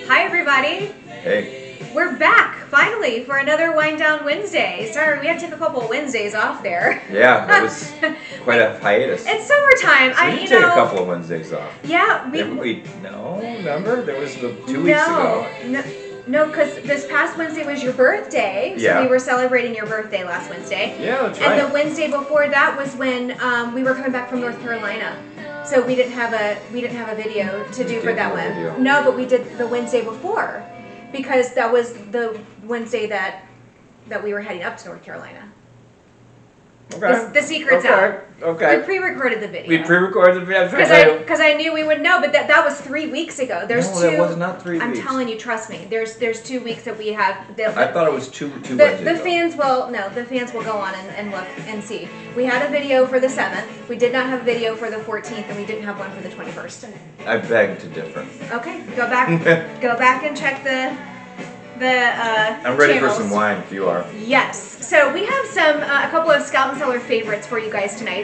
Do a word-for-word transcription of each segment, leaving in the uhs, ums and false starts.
Hi everybody. Hey. We're back finally for another Wind Down Wednesday. Sorry, we had to take a couple of Wednesdays off there. Yeah, that was quite a hiatus. It's summertime. We I did you take know, a couple of Wednesdays off. Yeah, we. Didn't we? No, remember there was the two no, weeks ago. No, no, because this past Wednesday was your birthday. So Yeah. we were celebrating your birthday last Wednesday. Yeah, that's and right. And the Wednesday before that was when um, we were coming back from North Carolina. So we didn't have a we didn't have a video to do We for did that do a one. video. No, but we did the Wednesday before, because that was the Wednesday that that we were heading up to North Carolina. Okay. The, the secret's okay. out. Okay. We pre-recorded the video. We pre-recorded the video. Because I because I knew we would know, but that that was three weeks ago. There's no, two. that was not three I'm weeks. telling you, trust me. There's there's two weeks that we have. The, I thought it was two two the, Wednesdays the ago. fans will no. The fans will go on and, and look and see. We had a video for the seventh. We did not have a video for the fourteenth, and we didn't have one for the twenty-first. I beg to differ. Okay, go back. go back and check the the. Uh, I'm ready channels. for some wine if you are. Yes. So we have some uh, a couple of Scout and Cellar favorites for you guys tonight.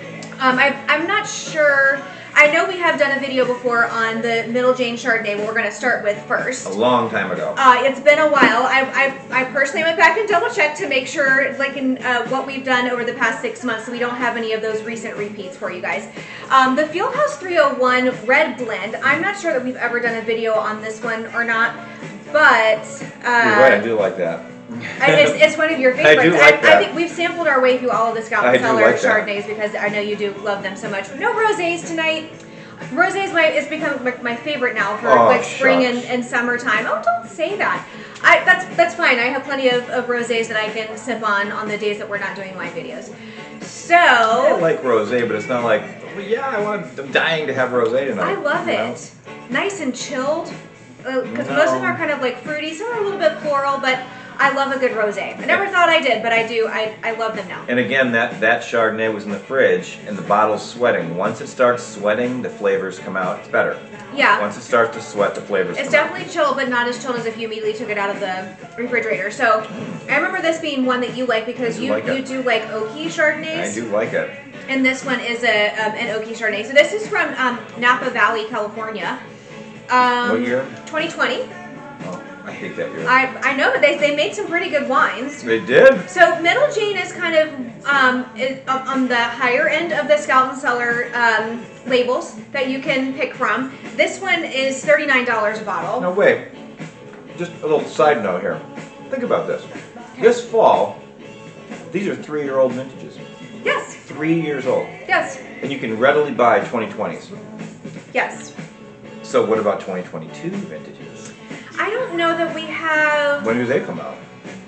Um, I, I'm not sure. I know we have done a video before on the Middle Jane Chardonnay, what we're going to start with first. A long time ago. Uh, it's been a while. I, I, I personally went back and double checked to make sure, like in uh, what we've done over the past six months, so we don't have any of those recent repeats for you guys. Um, the Fieldhouse three oh one Red Blend. I'm not sure that we've ever done a video on this one or not, but uh, You're right. I do like that. it's, it's one of your favorites. I do like I, that. I think we've sampled our way through all of the Scout and I do Cellar like that. Chardonnays because I know you do love them so much. No rosés tonight. Rosés my it's become my, my favorite now for Oh, like spring and, shucks. and summertime. Oh, don't say that. I that's that's fine. I have plenty of, of rosés that I can sip on on the days that we're not doing wine videos. So I like rosé, but it's not like, well, yeah, I want. I'm dying to have rosé tonight. I love you know? it. Nice and chilled. Because No. most of them are kind of like fruity, some are a little bit floral, but I love a good rosé. I never thought I did, but I do. I, I love them now. And again, that, that Chardonnay was in the fridge, and the bottle's sweating. Once it starts sweating, the flavors come out. It's better. Yeah. Once it starts to sweat, the flavors It's come definitely chilled, but not as chilled as if you immediately took it out of the refrigerator. So I remember this being one that you like because I do you, like you it. do like oaky out. Chardonnays. I do like it. And this one is a um, an oaky Chardonnay. So this is from um, Napa Valley, California. Um, What year? twenty twenty. Oh, I hate that year. I, I know, but they, they made some pretty good wines. They did? So Middle Jane is kind of um, is on the higher end of the Scout and Cellar um, labels that you can pick from. This one is thirty-nine dollars a bottle. No, wait. Just a little side note here. Think about this. This fall, these are three-year-old vintages. Yes, Three years old. yes, And you can readily buy twenty twenties. yes. So what about twenty twenty-two vintages? I don't know that we have. When do they come out?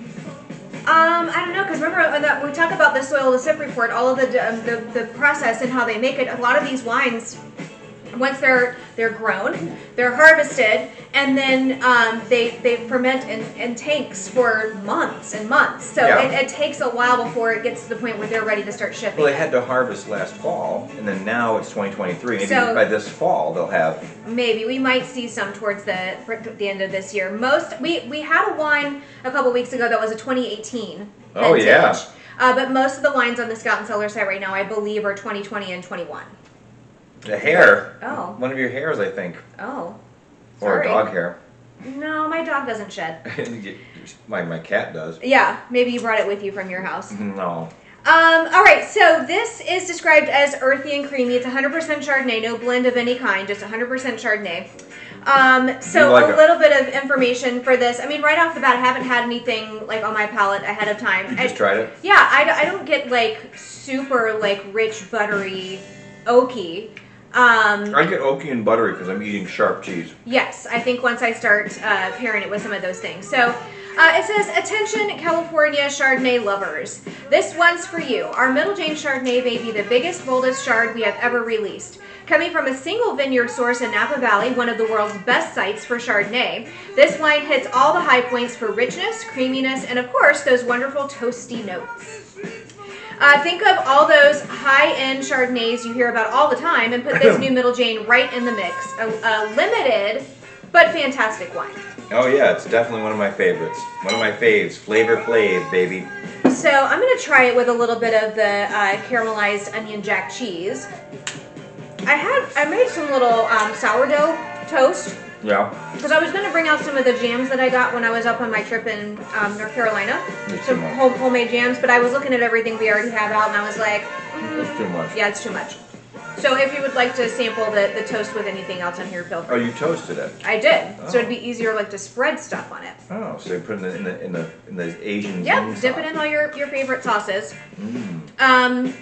Um, I don't know, because remember uh, that we talk about the soil to sip report, all of the, um, the the process and how they make it. A lot of these wines, once they're they're grown, they're harvested, and then um, they they ferment in, in tanks for months and months. So Yeah. it, it takes a while before it gets to the point where they're ready to start shipping. Well, they had to harvest last fall, and then now it's twenty twenty-three. Maybe So- by this fall they'll have. Maybe we might see some towards the for the end of this year. Most we we had a wine a couple weeks ago that was a twenty eighteen Oh, vintage. yeah. Uh, but most of the wines on the Scout and Cellar site right now, I believe, are twenty twenty and twenty-one. The hair. Oh. One of your hairs, I think. Oh. Or Sorry. a dog hair. No, my dog doesn't shed. my, my cat does. Yeah, maybe you brought it with you from your house. No. Um, all right, so this is described as earthy and creamy. It's one hundred percent Chardonnay, no blend of any kind, just one hundred percent Chardonnay. Um, so like a it. little bit of information for this. I mean, right off the bat, I haven't had anything like on my palate ahead of time. You just I, tried it? Yeah, I, I don't get like super like rich, buttery, oaky. Um, I get oaky and buttery because I'm eating sharp cheese. Yes, I think once I start uh, pairing it with some of those things. So uh, it says, attention California Chardonnay lovers. This one's for you. Our Middle Jane Chardonnay may be the biggest, boldest Chard we have ever released. Coming from a single vineyard source in Napa Valley, one of the world's best sites for Chardonnay, this wine hits all the high points for richness, creaminess, and of course, those wonderful toasty notes. Uh, think of all those high-end Chardonnays you hear about all the time and put this new Middle Jane right in the mix. A, a limited but fantastic wine. Oh yeah, it's definitely one of my favorites. One of my faves. Flavor Flav, baby. So I'm going to try it with a little bit of the uh, caramelized onion jack cheese. I had I made some little um, sourdough toast. Yeah. Because I was going to bring out some of the jams that I got when I was up on my trip in um, North Carolina. It's Some too much. home, homemade jams, but I was looking at everything we already have out, and I was like, mm, It's too much. yeah, it's too much. So if you would like to sample the, the toast with anything else on here, feel free. Oh, you toasted it. I did. Oh. So it'd be easier like to spread stuff on it. Oh, so you put it in the in the in the Asian. Yep, zing dip sauce. it in all your, your favorite sauces. Mm. Um,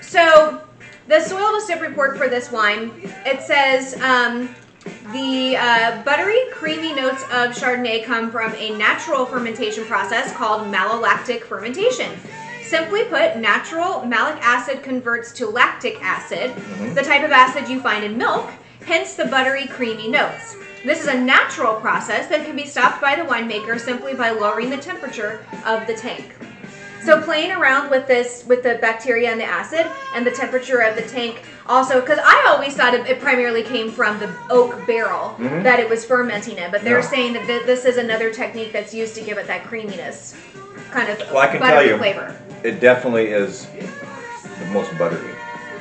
so the soil to sip report for this wine, it says um, the uh, buttery, creamy notes of Chardonnay come from a natural fermentation process called malolactic fermentation. Simply put, natural malic acid converts to lactic acid, Mm-hmm. the type of acid you find in milk, hence the buttery, creamy notes. This is a natural process that can be stopped by the winemaker simply by lowering the temperature of the tank. So playing around with this, with the bacteria and the acid and the temperature of the tank also, because I always thought it, it primarily came from the oak barrel Mhm. that it was fermenting in, but they're Yeah. saying that th- this is another technique that's used to give it that creaminess, kind of Well, I can tell buttery you, flavor. it definitely is the most buttery.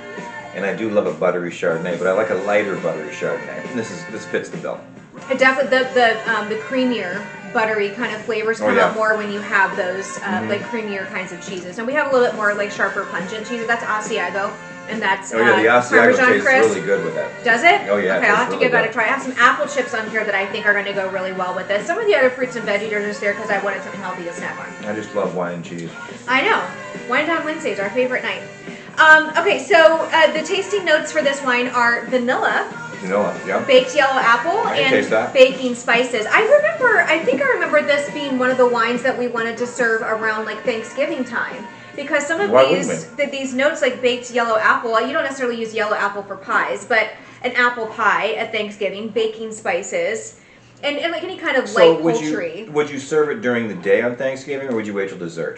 And I do love a buttery Chardonnay, but I like a lighter buttery Chardonnay. And this is this fits the bill. It definitely the the um, the creamier, buttery kind of flavors Oh, come yeah. out more when you have those uh, Mhm. like creamier kinds of cheeses. And we have a little bit more like sharper, pungent cheeses. That's Asiago, and that's Oh yeah, the uh, Asiago Parmesan tastes crisp. really good with that. Does it? Oh, yeah, it Okay, I'll tastes have to really give that a good. try. I have some apple chips on here that I think are going to go really well with this. Some of the other fruits and veggies are just there because I wanted something healthy to snack on. I just love wine and cheese. I know. Wine Down Wednesday is our favorite night. Um, okay, so uh, the tasting notes for this wine are vanilla, Vanilla, yeah. baked yellow apple, I can taste and that. baking spices. I remember, I think I remember this being one of the wines that we wanted to serve around like Thanksgiving time. Because some of Why these wouldn't th- these notes like baked yellow apple, you don't necessarily use yellow apple for pies, but an apple pie at Thanksgiving, baking spices, and, and like any kind of So light would poultry. you would you serve it during the day on Thanksgiving, or would you wait till dessert?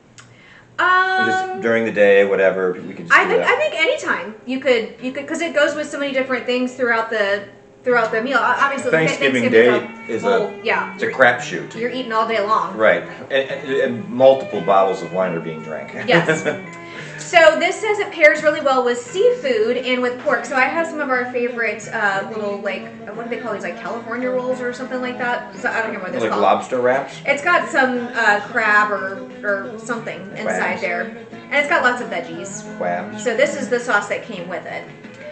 Or Um, just during the day, whatever. We could just I do think that. I think anytime you could you could because it goes with so many different things throughout the throughout the meal. O- Obviously, Thanksgiving Thanksgiving's Day is whole- a yeah. it's a you're- crapshoot. You're eating all day long. Right, and, and, and multiple bottles of wine are being drank. Yes. So this says it pairs really well with seafood and with pork. So I have some of our favorite uh, little like what do they call these, like California rolls or something like that. So I don't remember what it's Like called. lobster wraps. It's got some uh, crab or or something inside Crabs. there, and it's got lots of veggies. Crabs. So this is the sauce that came with it.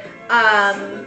Um,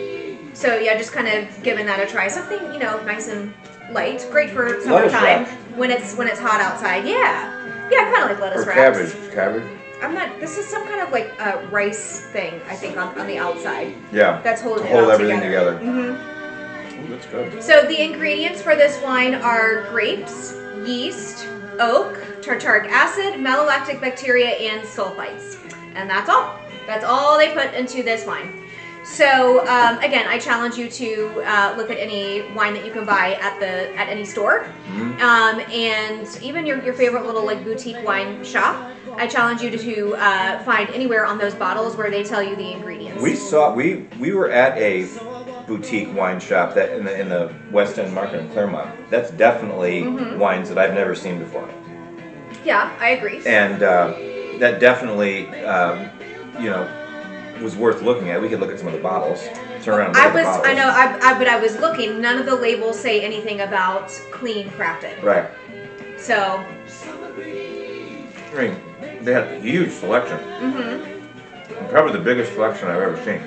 so yeah, just kind of giving that a try. Something, you know, nice and light, great for Lettuce summertime wraps. when it's when it's hot outside. Yeah, yeah, kind of like lettuce Or wraps. cabbage. Cabbage. I'm not. This is some kind of like uh, rice thing, I think, on, on the outside. Yeah. That's holding To it hold all everything together. together. hmm Ooh, that's good. So the ingredients for this wine are grapes, yeast, oak, tartaric acid, malolactic bacteria, and sulfites. And that's all. That's all they put into this wine. So um, again, I challenge you to uh, look at any wine that you can buy at the at any store, Mhm. um, and even your, your favorite little like boutique wine shop. I challenge you to, to uh, find anywhere on those bottles where they tell you the ingredients. We saw we we were at a boutique wine shop that in the in the West End Market in Claremont. That's definitely Mhm. wines that I've never seen before, Yeah, I agree. and uh, that definitely um, you know was worth looking at. We could look at some of the bottles. Turn around. And look I at the was, bottles. I know, I, I, but I was looking. None of the labels say anything about clean crafted. Right. So, I mean, they had a huge selection. hmm Probably the biggest selection I've ever seen.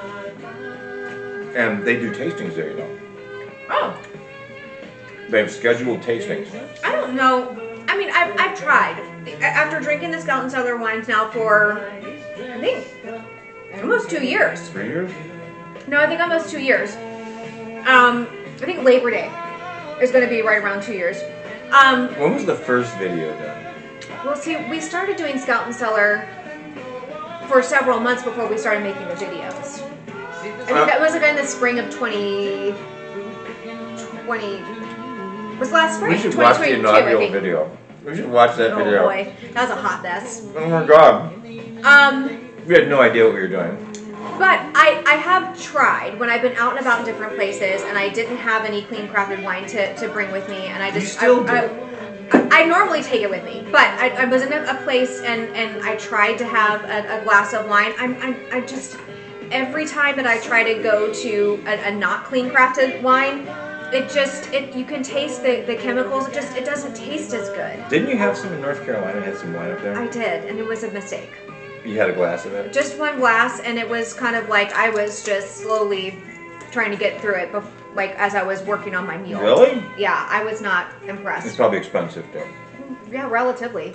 And they do tastings there, you know. oh, They have scheduled tastings. I don't know. I mean, I've, I've tried. A- After drinking the Scout and Cellar wines now for, I think, almost two years. Three years? No, I think almost two years. Um, I think Labor Day is going to be right around two years. Um, When was the first video done? well, see, we started doing Scout and Cellar for several months before we started making the videos. I think Uh, that was like in the spring of twenty twenty. Was last spring? We should watch the twenty twenty-two, I inaugural think. video. We should watch that Oh video. boy, that was a hot mess. Oh my god. Um, We had no idea what we were doing. but I, I have tried when I've been out and about in different places and I didn't have any clean crafted wine to, to bring with me, and I just You still I, do. I, I, I normally take it with me, but I, I was in a, a place and, and I tried to have a, a glass of wine. I'm, I'm I just every time that I try to go to a, a not clean crafted wine, it just, it you can taste the, the chemicals. It just, it doesn't taste as good. Didn't you have some in North Carolina? Had some wine up there? I did, and it was a mistake. You had a glass of it? Just one glass, and it was kind of like I was just slowly trying to get through it, bef- like as I was working on my meal. Really? Yeah, I was not impressed. It's probably expensive too. Yeah, relatively.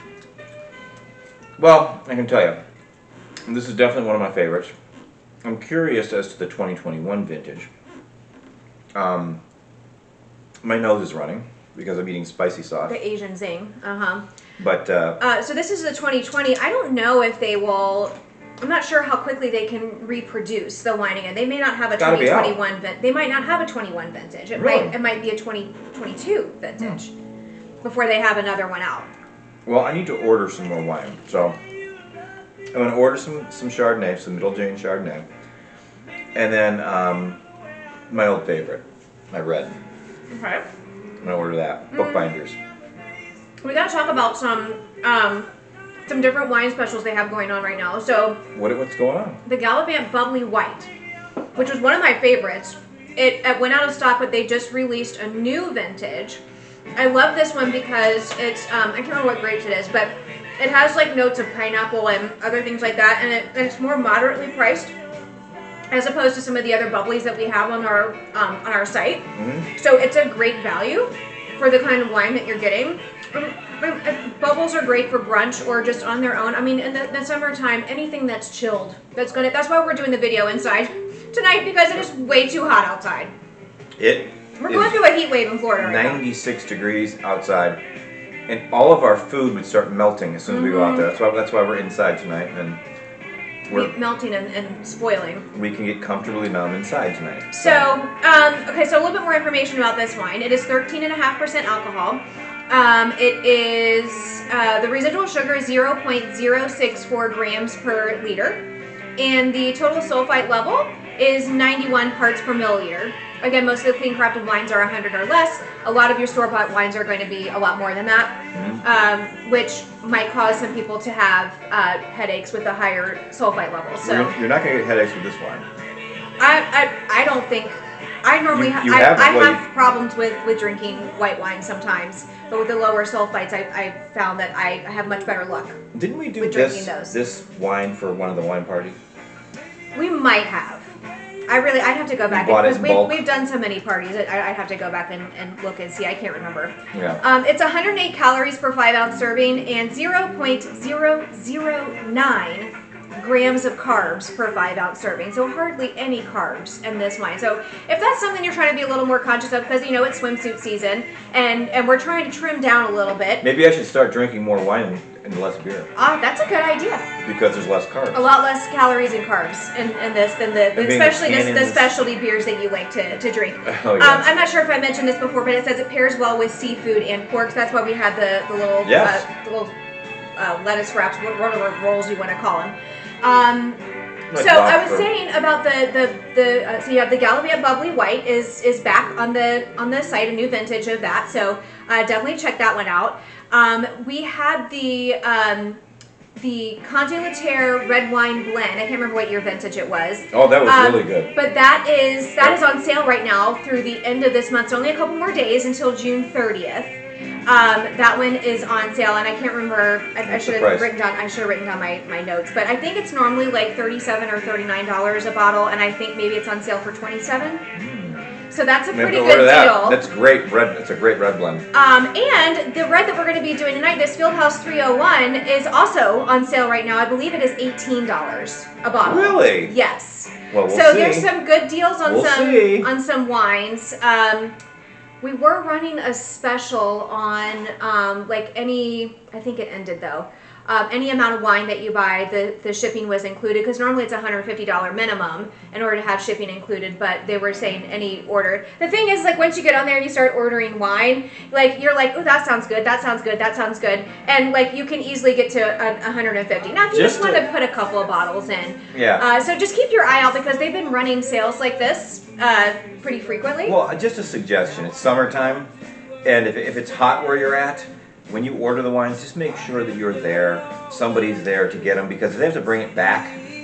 Well, I can tell you, this is definitely one of my favorites. I'm curious as to the twenty twenty-one vintage. Um, my nose is running because I'm eating spicy sauce. The Asian zing, uh-huh. But, uh, uh, so this is the twenty twenty. I don't know if they will, I'm not sure how quickly they can reproduce the wine again. They may not have a twenty twenty-one, vin- they might not have a twenty-one vintage. It really? might it might be a twenty twenty-two vintage hmm. before they have another one out. Well, I need to order some more wine, so I'm going to order some, some Chardonnay, some Middle Jane Chardonnay, and then um, my old favorite, my red. Okay. I'm going to order that, Bookbinders. We got to talk about some um, some different wine specials they have going on right now. So what what's going on? The Gallivant Bubbly White, which was one of my favorites. It, it went out of stock, but they just released a new vintage. I love this one because it's, um, I can't remember what grapes it is, but it has like notes of pineapple and other things like that, and, it, and it's more moderately priced as opposed to some of the other bubblies that we have on our um, on our site. Mm-hmm. So it's a great value for the kind of wine that you're getting. Bubbles are great for brunch or just on their own. I mean, in the, the summertime, anything that's chilled, that's gonna. That's why we're doing the video inside tonight, because it is way too hot outside. It. We're going through a heat wave in Florida right now. ninety-six degrees outside, and all of our food would start melting as soon as mm-hmm. we go out there. That's why. That's why we're inside tonight, and we're melting and, and spoiling. We can get comfortably numb inside tonight. So, um, okay, so a little bit more information about this wine. It is thirteen and a half percent alcohol. Um, it is, uh, the residual sugar is zero point zero six four grams per liter, and the total sulfite level is ninety-one parts per milliliter. Again, most of the clean crafted wines are one hundred or less. A lot of your store-bought wines are going to be a lot more than that, mm-hmm. um, which might cause some people to have uh, headaches with a higher sulfite level. So you're, you're not going to get headaches with this wine. I, I, I don't think. I normally you, ha- you I, have, I well, have you, problems with, with drinking white wine sometimes, but with the lower sulfites, I, I found that I have much better luck. Didn't we do with this drinking those. this wine for one of the wine parties? We might have. I really, I'd have to go back because we've, we've done so many parties. I, I'd have to go back and, and look and see. I can't remember. Yeah. Um, it's one hundred eight calories per five ounce serving and zero point zero zero nine grams of carbs per five ounce serving. So hardly any carbs in this wine. So if that's something you're trying to be a little more conscious of, because you know it's swimsuit season and, and we're trying to trim down a little bit. Maybe I should start drinking more wine and, and less beer. Ah, uh, that's a good idea. Because there's less carbs. A lot less calories and carbs in, in this than the, especially the, the specialty beers that you like to, to drink. Oh, yes. um, I'm not sure if I mentioned this before, but it says it pairs well with seafood and pork. So that's why we had the, the little, yes. uh, the little uh, lettuce wraps, whatever rolls you want to call them. Um, like so I was saying about the the the uh, so you have the Gallivant Bubbly White is is back on the on the site, a new vintage of that. So uh, definitely check that one out. Um, we had the um, the Conte Laterre red wine blend. I can't remember what year vintage it was. Oh, that was um, really good. But that is that is on sale right now through the end of this month. So only a couple more days until June thirtieth. Um, that one is on sale, and I can't remember. I, I should have written down. I should have written down my, my notes, but I think it's normally like thirty-seven or thirty-nine dollars a bottle, and I think maybe it's on sale for twenty-seven. Mm. So that's a pretty good that. deal. That's great red. It's a great red blend. Um, and the red that we're going to be doing tonight, this Fieldhouse three oh one, is also on sale right now. I believe it is eighteen dollars a bottle. Really? Yes. Well, we'll so see. there's some good deals on we'll some see. on some wines. Um, We were running a special on, um, like any, I think it ended though, um, any amount of wine that you buy, the, the shipping was included, because normally it's a one hundred fifty dollars minimum in order to have shipping included, but they were saying any order. The thing is, like, once you get on there and you start ordering wine, like, you're like, oh, that sounds good, that sounds good, that sounds good, and, like, you can easily get to a, one hundred fifty. Now, if you just, just want to put a couple of bottles in. Yeah. Uh, so just keep your eye out, because they've been running sales like this Uh, pretty frequently. Well, just a suggestion. It's summertime, and if, if it's hot where you're at, when you order the wines, just make sure that you're there. Somebody's there to get them, because if they have to bring it back,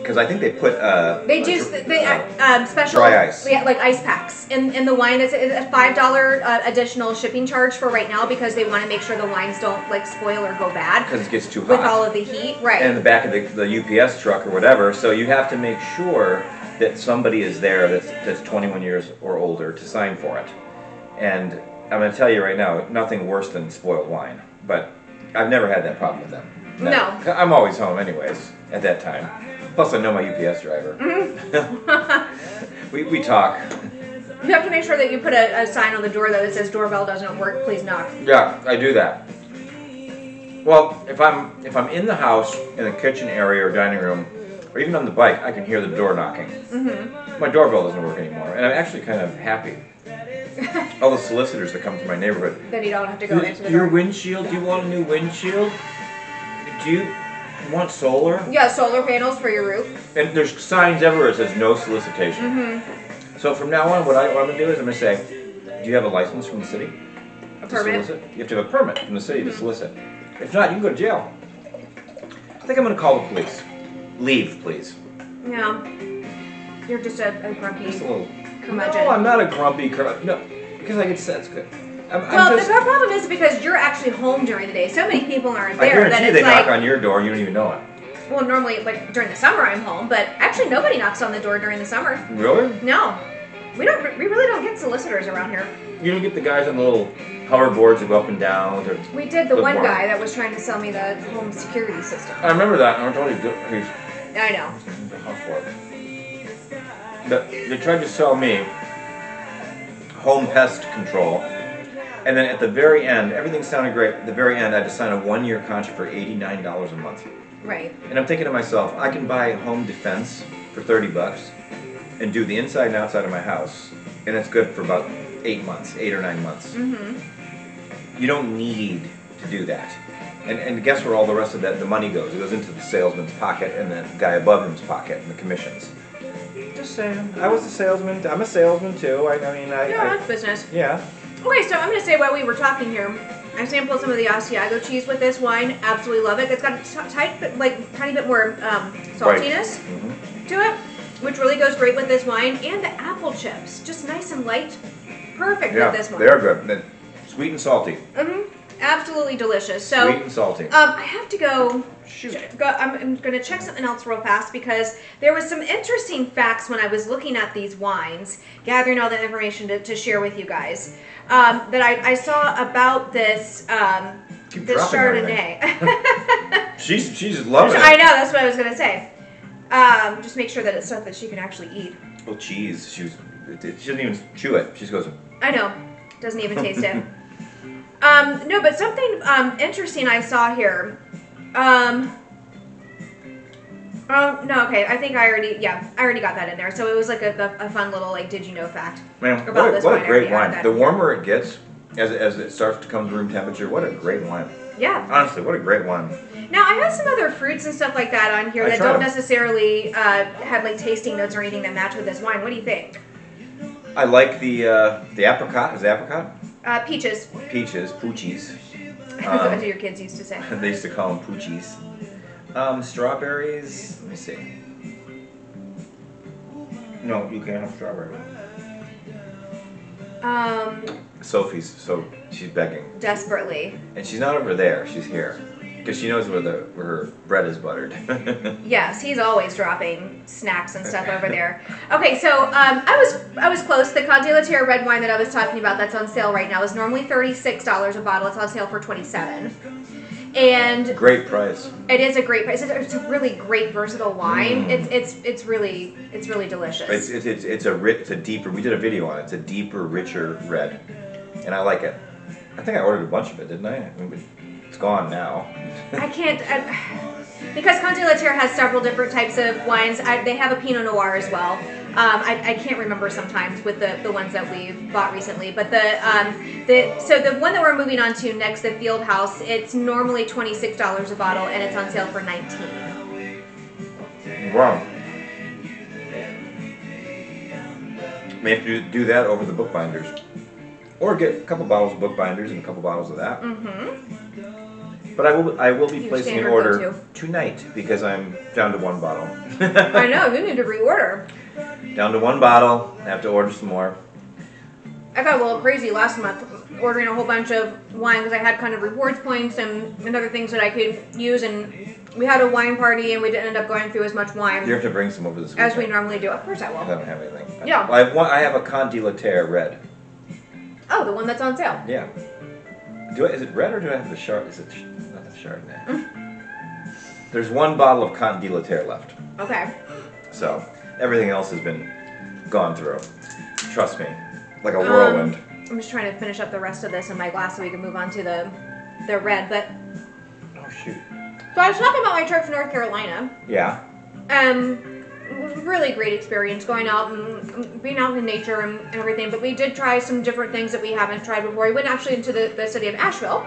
because I think they put uh, They do uh, they uh, um, special dry ice. Yeah, like ice packs in in the wine. It's a five dollar uh, additional shipping charge for right now because they want to make sure the wines don't like spoil or go bad because it gets too hot with all of the heat, right? And in the back of the, the U P S truck or whatever. So you have to make sure that somebody is there that's that's twenty-one years or older to sign for it. And I'm going to tell you right now, nothing worse than spoiled wine. But I've never had that problem with them. Never. No. I'm always home anyways at that time. Plus I know my U P S driver. Mm-hmm. we, we talk. You have to make sure that you put a, a sign on the door though that says doorbell doesn't work, please knock. Yeah, I do that. Well, if I'm if I'm in the house, in the kitchen area or dining room, or even on the bike, I can hear the door knocking. Mm-hmm. My doorbell doesn't work anymore, and I'm actually kind of happy. All the solicitors that come to my neighborhood. Then you don't have to go into the Your door. windshield, do you want a new windshield? Do you want solar? Yeah, solar panels for your roof. And there's signs everywhere that says no solicitation. Mm-hmm. So from now on, what, I, what I'm going to do is I'm going to say, do you have a license from the city? A to permit? solicit? You have to have a permit from the city to solicit. If not, you can go to jail. I think I'm going to call the police. Leave, please. Yeah. You're just a, a grumpy Just a little. curmudgeon. No, I'm not a grumpy curmudgeon. No, because I get that's good. I'm, Well, I'm just, the problem is because you're actually home during the day. So many people aren't I there that guarantee it's they like. knock on your door and you don't even know it. Well, normally, like during the summer, I'm home, but actually, nobody knocks on the door during the summer. Really? No, we don't. We really don't get solicitors around here. You don't get the guys on the little hoverboards that go up and down. With their, We did the the one bar. guy that was trying to sell me the home security system. I remember that. I told you he's I know. But they tried to sell me home pest control, and then at the very end, everything sounded great. At the very end, I had to sign a one-year contract for eighty-nine dollars a month. Right. And I'm thinking to myself, I can buy home defense for thirty bucks and do the inside and outside of my house, and it's good for about eight months, eight or nine months. Mm-hmm. You don't need to do that. And, and guess where all the rest of that the money goes? It goes into the salesman's pocket and the guy above him's pocket and the commissions. Just saying. I was a salesman. I'm a salesman too. I, I mean, I. Yeah, I, that's business. Yeah. Okay, so I'm going to say while we were talking here, I sampled some of the Asiago cheese with this wine. Absolutely love it. It's got a t- tight, bit, like tiny bit more um, saltiness Right. Mm-hmm. to it, which really goes great with this wine. And the apple chips, just nice and light, perfect Yeah, with this one. they're good. They're sweet and salty. Mm-hmm. Absolutely delicious. So, Sweet and salty. um, I have to go. Shoot. Go, I'm, I'm going to check something else real fast because there was some interesting facts when I was looking at these wines, gathering all the information to, to share with you guys, um, that I, I saw about this um, Keep this dropping Chardonnay. she's she's loving it. I know, that's what I was going to say. Um, just make sure that it's stuff that she can actually eat. Oh, cheese. She was. It, it, she doesn't even chew it. She just goes. I know. Doesn't even taste it. Um, no, but something um, interesting I saw here. Um, oh, no, okay. I think I already, yeah, I already got that in there. So it was like a, a, a fun little, like, did you know fact. Man, about what a, this what wine. a I already great had wine. that. The warmer it gets, as, it- as it starts to come to room temperature, what a great wine. Yeah. Honestly, what a great wine. Now, I have some other fruits and stuff like that on here I that tried don't them. necessarily uh, have, like, tasting notes or anything that match with this wine. What do you think? I like the uh, the apricot. Is it apricot? Uh, peaches. Peaches, poochies. That's Um, what your kids used to say. They used to call them poochies. Um, strawberries. Let me see. No, you can't have strawberries. Um, Sophie's so she's begging, desperately. and she's not over there. She's here because she knows where the where her bread is buttered. Yes, he's always dropping snacks and stuff over there. Okay, so um, I was I was close. The Conde la Terre red wine that I was talking about that's on sale right now is normally thirty-six dollars a bottle. It's on sale for twenty-seven dollars. And Great price. it is a great price. It's a, it's a really great versatile wine. Mm. It's it's it's really it's really delicious. It's it's it's, it's a ri- it's a deeper. We did a video on it. It's a deeper, richer red, and I like it. I think I ordered a bunch of it, didn't I? I mean, it's gone now. I can't I, because Conde la Terre has several different types of wines. I, they have a Pinot Noir as well. Um, I, I can't remember sometimes with the, the ones that we've bought recently, but the um, the so the one that we're moving on to next, the Field House, it's normally twenty-six dollars a bottle and it's on sale for nineteen dollars. Wow. May have to do that over the bookbinders, or get a couple bottles of bookbinders and a couple bottles of that. Mm-hmm. But I will I will be Your placing an standard order go-to. tonight because I'm down to one bottle. I know, you need to reorder. Down to one bottle. I have to order some more. I got a little crazy last month ordering a whole bunch of wine because I had kind of rewards points and, and other things that I could use, and we had a wine party and we didn't end up going through as much wine You have to bring some over this weekend. as we normally do. Of course I I will. don't have anything. Yeah. I have one. I have a Conte de la Terre red. Oh, the one that's on sale. Yeah. Do I, is it red or do I have the Chard? Is it sh- not the Chardonnay? Mm. There's one bottle of Conte de la Terre left. Okay. So everything else has been gone through. Trust me, like a Um, whirlwind. I'm just trying to finish up the rest of this in my glass so we can move on to the the red. But Oh shoot. so I was talking about my trip to North Carolina. Yeah. Um, it was a really great experience going out and being out in nature and, and everything. But we did try some different things that we haven't tried before. We went actually into the, the city of Asheville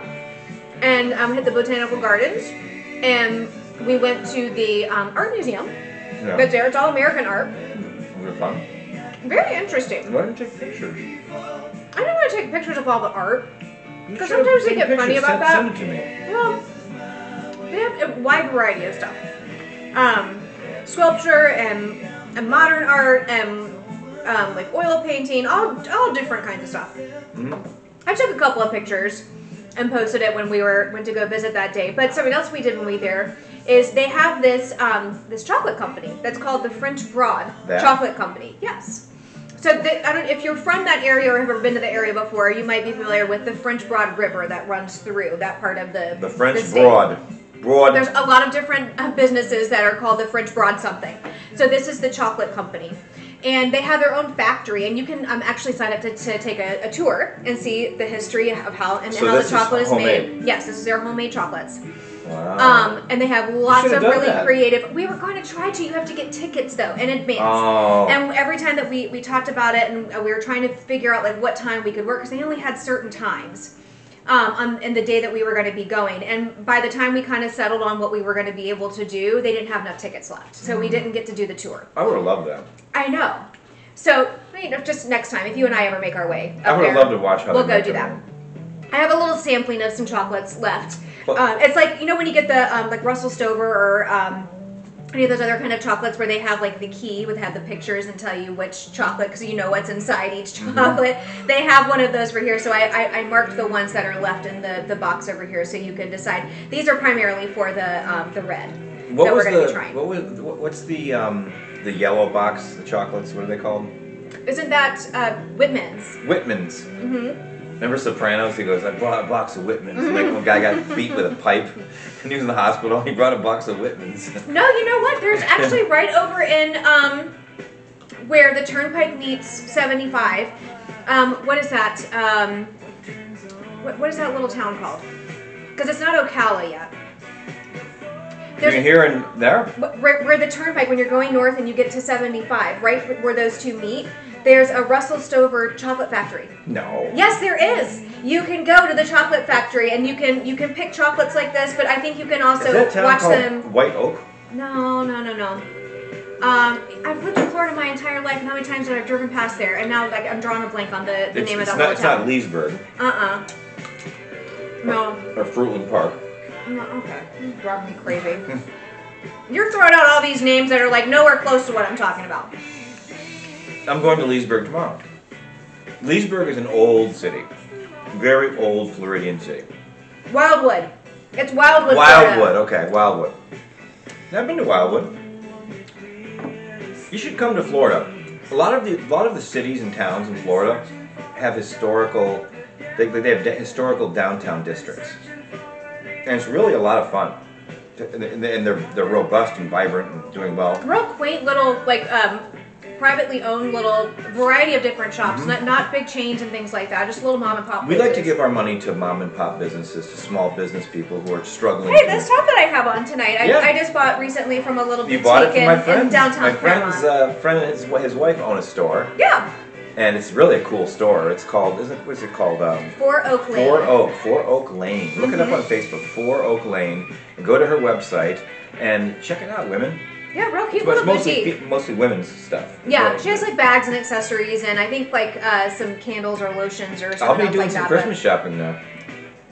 and um, hit the botanical gardens, and we went to the um, art museum. Yeah. That's there. It's all American art. Was it fun? Very interesting. Why didn't you take pictures? I don't want to take pictures of all the art. You Because should've sometimes they taken get funny pictures. about send, that. Send it to me. Well, they have a wide variety of stuff. Um, sculpture and, and modern art and um, like oil painting, all all different kinds of stuff. Mm-hmm. I took a couple of pictures and posted it when we were went to go visit that day. But something else we did when we were there is they have this um, this chocolate company that's called the French Broad That? Chocolate Company. Yes. So the, I don't, if you're from that area or have ever been to the area before, you might be familiar with the French Broad River that runs through that part of the The French the state. Broad. Broad. There's a lot of different uh, businesses that are called the French Broad something. So this is the chocolate company. And they have their own factory, and you can um, actually sign up to, to take a, a tour and see the history of how and So how this the is chocolate is, homemade? made. Yes, this is their homemade chocolates. Wow. Um, and they have lots should've of done really that. creative. We were going to try to. You have to get tickets though in advance. Oh. And every time that we, we talked about it, and we were trying to figure out like what time we could work, because they only had certain times um, on in the day that we were going to be going. And by the time we kind of settled on what we were going to be able to do, they didn't have enough tickets left, so we didn't get to do the tour. I would have loved that. I know. So you know, just next time, if you and I ever make our way up I would have there, loved to watch how we'll they go make do them. that. I have a little sampling of some chocolates left. Well- Um, it's like, you know when you get the um, like Russell Stover or um, any of those other kind of chocolates where they have like the key would have the pictures and tell you which chocolate because you know what's inside each chocolate. Mm-hmm. They have one of those for here, so I, I, I marked the ones that are left in the, the box over here so you can decide. These are primarily for the um, the red What that was we're going to the be trying. what was what- what's the um the yellow box, the chocolates? What are they called? Isn't that uh, Whitman's? Whitman's. Mm-hmm. Remember Sopranos? He goes, I brought a box of Whitman's. Mm-hmm. Like one guy got beat with a pipe and he was in the hospital. He brought a box of Whitman's. No, you know what? There's actually right over in um, where the Turnpike meets seventy-five. Um, what is that? Um, what, what is that little town called? Because it's not Ocala yet. You're here and there? Where, where the Turnpike, when you're going north and you get to seventy-five, right where those two meet, there's a Russell Stover chocolate factory. No. Yes, there is. You can go to the chocolate factory and you can you can pick chocolates like this, but I think you can also is that town watch called them. White Oak? No, no, no, no. Um, I've lived in Florida my entire life, and how many times have I driven past there? And now, like, I'm drawing a blank on the, the It's, name it's of that not, little town. It's not Leesburg. Uh-uh. No. Or Fruitland Park. No, okay. You're driving me crazy. You're throwing out all these names that are, like, nowhere close to what I'm talking about. I'm going to Leesburg tomorrow. Leesburg is an old city. Very old Floridian city. Wildwood. It's Wildwood, Wildwood, Florida. okay, Wildwood. I've been to Wildwood. You should come to Florida. A lot of the a lot of the cities and towns in Florida have historical they, they have historical downtown districts. And it's really a lot of fun. And they're they're robust and vibrant and doing well. Real quaint little, like, um, privately owned little variety of different shops. Mm-hmm. Not not big chains and things like that. Just little mom and pop We places. like to give our money to mom and pop businesses, to small business people who are struggling. Hey, to- this top that I have on tonight, I, Yeah. I just bought recently from a little You boutique bought it from in, my in friend. downtown My friend's Claremont. uh, friend and his, his wife own a store, Yeah, and it's really a cool store. It's called, isn't what's it called? Um, for Oak Lane. Four Oak, Four Oak Lane. Look it up Mhm. on Facebook, Four Oak Lane, and go to her website and check it out, women. Yeah, real cute But it's little mostly boutique. pe- mostly women's stuff. Yeah, So, she has like bags and accessories, and I think like uh, some candles or lotions or something I'll be else doing like some that. Christmas shopping now.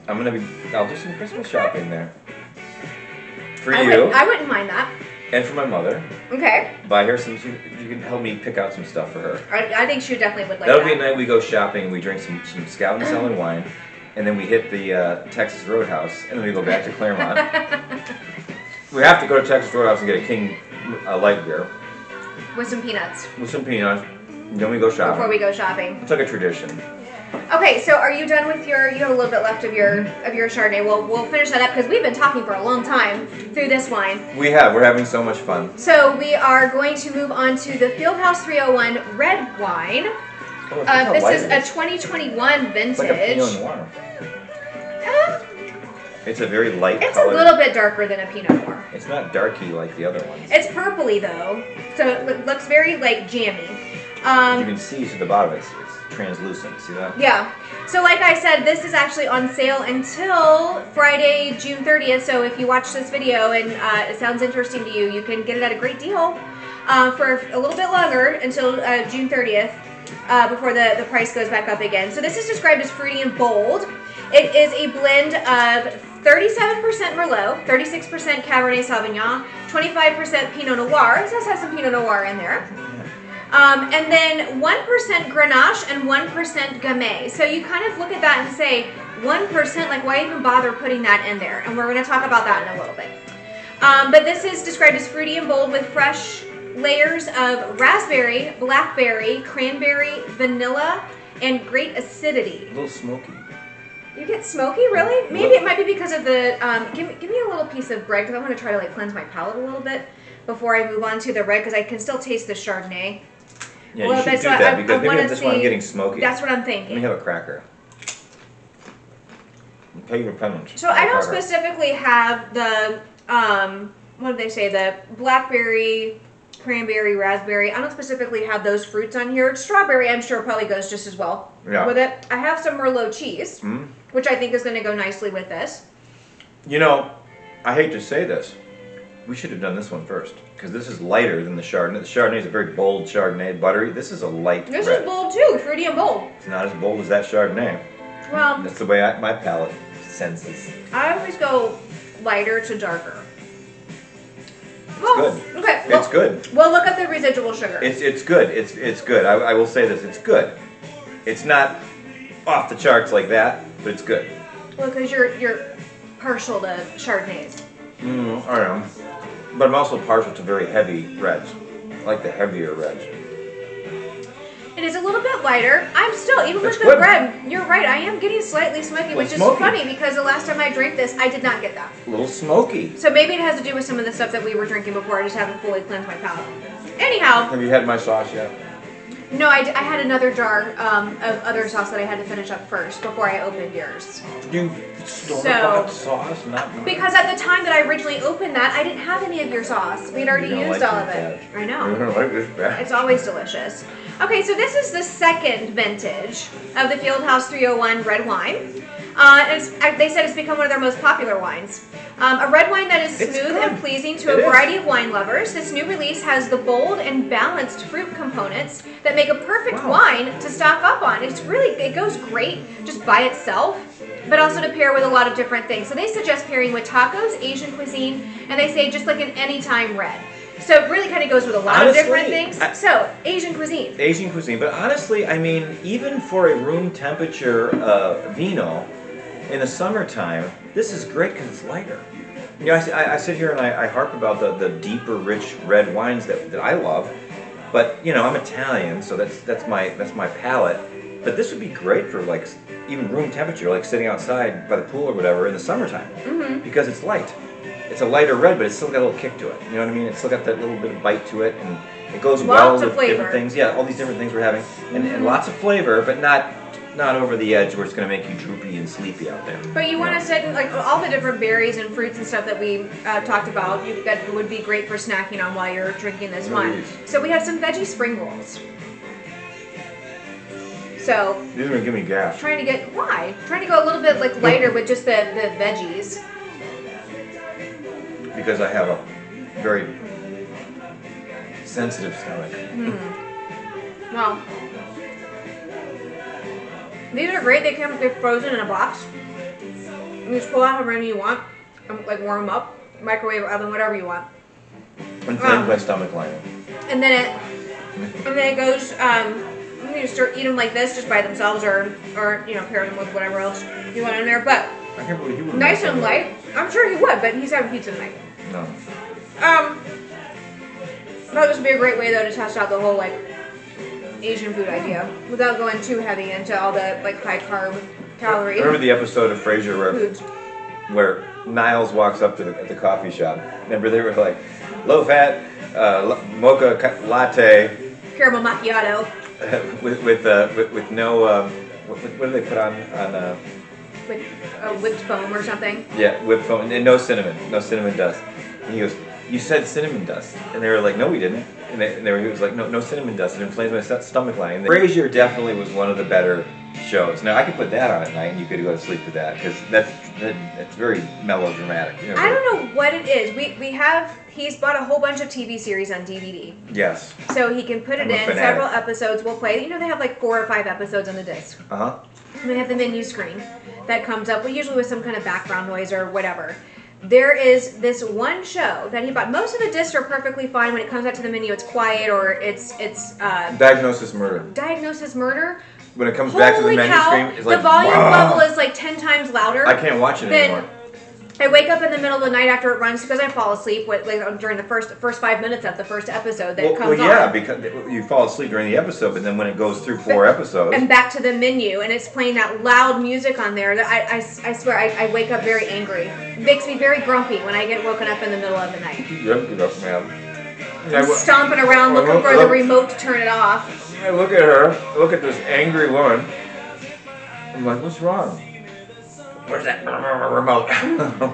I'm gonna be. I'll do some Christmas shopping there. For I you. Would, I wouldn't mind that. And for my mother. Okay. Buy her some. You, you can help me pick out some stuff for her. I, I think she definitely would like That'll that. be a night we go shopping and we drink some some Scout and Cellar wine, and then we hit the uh, Texas Roadhouse, and then we go back to Claremont. We have to go to Texas Roadhouse and get a King uh, light beer With some peanuts. with some peanuts. And then we go shopping. Before we go shopping. It's like a tradition. Okay, so are you done with your? You have a little bit left of your of your Chardonnay. We'll we'll finish that up because we've been talking for a long time through this wine. We have. We're having so much fun. So we are going to move on to the Fieldhouse three oh one red wine. Oh, Uh, this is it a twenty twenty-one vintage. It's like a Pinot Noir. Uh, It's a very light it's color. a little bit darker than a Pinot Noir. It's not darky like the other ones. It's purpley though, so it lo- looks very like jammy. You Um, can see to the bottom. It's, it's translucent. See that? yeah. So like I said, this is actually on sale until Friday, June thirtieth. So if you watch this video and uh, it sounds interesting to you, you can get it at a great deal uh, for a little bit longer until uh, June thirtieth uh, before the, the price goes back up again. So this is described as fruity and bold. It is a blend of thirty-seven percent Merlot, thirty-six percent Cabernet Sauvignon, twenty-five percent Pinot Noir. This does have some Pinot Noir in there. Um, and then one percent Grenache and one percent Gamay. So you kind of look at that and say, one percent, like why even bother putting that in there? And we're going to talk about that in a little bit. Um, but this is described as fruity and bold with fresh layers of raspberry, blackberry, cranberry, vanilla, and great acidity. A little smoky. You get smoky, really? Maybe it might be because of the, um, give, me- give me a little piece of bread because I want to try to like cleanse my palate a little bit before I move on to the red because I can still taste the Chardonnay. Yeah, Well, you should but do so that I- because I maybe wanna that's why I'm see- getting smoky. That's what I'm Let me thinking. have a cracker. Pay your penance. So I don't Cracker. specifically have the, um, what do they say, the blackberry, cranberry, raspberry. I don't specifically have those fruits on here. Strawberry, I'm sure, probably goes just as well Yeah. with it. I have some Merlot cheese, Mm. which I think is going to go nicely with this. You know, I hate to say this. We should have done this one first because this is lighter than the Chardonnay. The Chardonnay is a very bold Chardonnay, buttery. This is a light This red. is bold too, fruity and bold. It's not as bold as that Chardonnay. Well, That's the way I, my palate senses. I always go lighter to darker. It's Oh, good. okay. It's Well, good. we'll look up the residual sugar. It's it's good. It's it's good. I, I will say this. It's good. It's not off the charts like that, but it's good. Well, because you're you're partial to Chardonnays. Mm, I am. But I'm also partial to very heavy reds. I like the heavier reds. It is a little bit lighter. I'm still, even That's with the good. bread, you're right, I am getting slightly smoky, which smoky. is funny because the last time I drank this, I did not get that. A little smoky. So maybe it has to do with some of the stuff that we were drinking before. I just haven't fully cleansed my palate. Anyhow, Have you had my sauce yet? no, I, d- I had another jar um, of other sauce that I had to finish up first before I opened yours. You store So- bought sauce, not mine. Because at the time that I originally opened that, I didn't have any of your sauce. We'd already You don't used like all of this it. bad. I I know. don't like this bad. It's always delicious. Okay, so this is the second vintage of the Fieldhouse three oh one red wine. Uh, it's, uh, they said it's become one of their most popular wines. Um, a red wine that is It's smooth good. and pleasing to It a is. variety of wine lovers. This new release has the bold and balanced fruit components that make a perfect Wow. wine to stock up on. It's really, it goes great just by itself, but also to pair with a lot of different things. So they suggest pairing with tacos, Asian cuisine, and they say just like an anytime red. So it really kind of goes with a lot Honestly, of different things. I- so, Asian cuisine. Asian cuisine, but honestly, I mean, even for a room temperature uh, vino in the summertime, this is great because it's lighter. You know, I, s- I- I sit here and I, I harp about the, the deeper, rich red wines that, that I love, but you know, I'm Italian, so that's that's my that's my palate. But this would be great for like s- even room temperature, like sitting outside by the pool or whatever in the summertime, Mm-hmm. because it's light. It's a lighter red, but it's still got a little kick to it. You know what I mean? It's still got that little bit of bite to it, and it goes well Lots of with flavor. different things. Yeah, all these different things we're having, and, and lots of flavor, but not not over the edge where it's going to make you droopy and sleepy out there. But you want know? to sit in, like all the different berries and fruits and stuff that we uh, talked about. You, that would be great for snacking on while you're drinking this wine. Nice. So we have some veggie spring rolls. So These are going to give me gas. trying to get why? Trying to go a little bit like lighter with just the the veggies. Because I have a very sensitive stomach. Well, these are great. They come they're frozen in a box. You just pull out however many you want, and, like warm them up, microwave, oven, whatever you want. Inflamed Um, my stomach lining. And then it, and then it goes. Um, you can start eat them like this, just by themselves, or or you know pair them with whatever else you want in there. But I can't believe he would. nice and light. I'm sure he would, but he's having pizza tonight. No. Um, that would just be a great way though to test out the whole like Asian food idea without going too heavy into all the like high carb, calorie. Remember the episode of Frasier where foods. where Niles walks up to the, at the coffee shop. Remember they were like low fat uh, mocha ca- latte Caramel macchiato with with, uh, with with no um, what, what do they put on on uh, with uh, whipped foam or something. yeah whipped foam and no cinnamon no cinnamon dust. And he goes, "You said cinnamon dust," and they were like, "No, we didn't." And, they, and they were, he was like, "No, no cinnamon dust. It inflames my st- stomach lining." Frasier definitely was one of the better shows. Now I could put that on at night, and you could go to sleep with that because that's that, that's very melodramatic. You know, I don't know what it is. We we have he's bought a whole bunch of T V series on D V D. Yes. So he can put it I'm a in. fanatic. Several episodes will play. You know they have like four or five episodes on the disc. Uh huh. And they have the menu screen that comes up, well, usually with some kind of background noise or whatever. There is this one show that he bought. Most of the discs are perfectly fine when it comes out to the menu. It's quiet or it's it's uh, Diagnosis Murder. Diagnosis Murder. When it comes back to the Holy menu cow, screen, it's like the volume "Wah!" level is like ten times louder. I can't watch it Then anymore. I wake up in the middle of the night after it runs because I fall asleep with, like during the first first five minutes of the first episode that Well, comes well, yeah, on. because you fall asleep during the episode, but then when it goes through four But- episodes, And back to the menu, and it's playing that loud music on there. That I, I, I swear, I, I wake up very angry. It makes me very grumpy when I get woken up in the middle of the night. you have to get up, man. I I'm w- stomping around Well, looking look- for the look- remote to turn it off. I look at her, look at this angry woman. I'm like, what's wrong? Where's that remote?